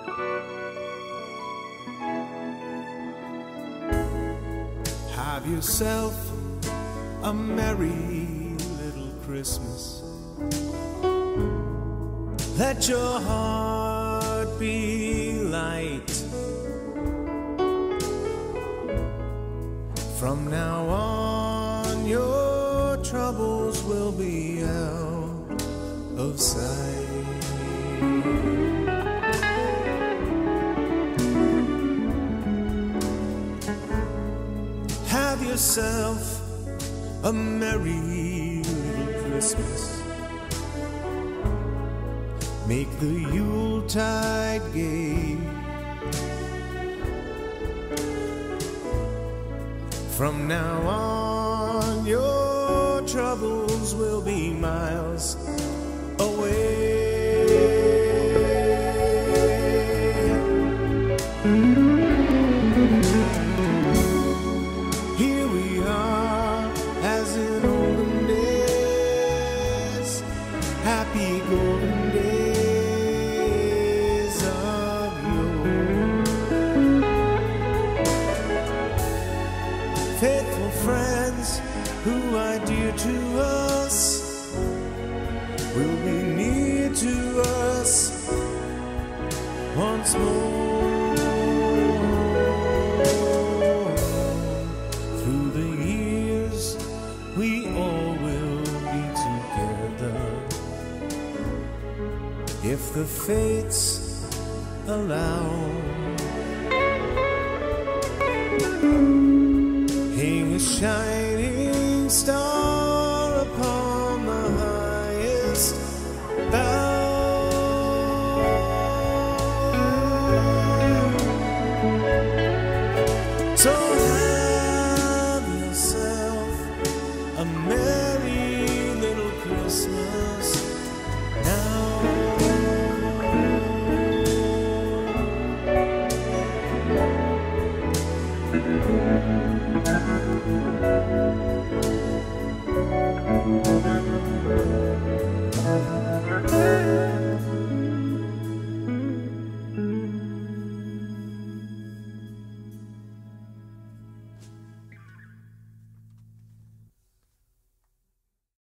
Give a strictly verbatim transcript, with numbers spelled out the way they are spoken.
Have yourself a merry little Christmas. Let your heart be light. From now on, your troubles will be out of sight. Have yourself a merry little Christmas. Make the Yuletide gay. From now on, your troubles will be miles away. Here we are, as in olden days, happy golden days of yore. Faithful friends who are dear to us will be near to us once more. Through the years we all will be together, if the fates allow. Hang a shining star upon the highest bough. So have yourself a merry little Christmas now. Thank you.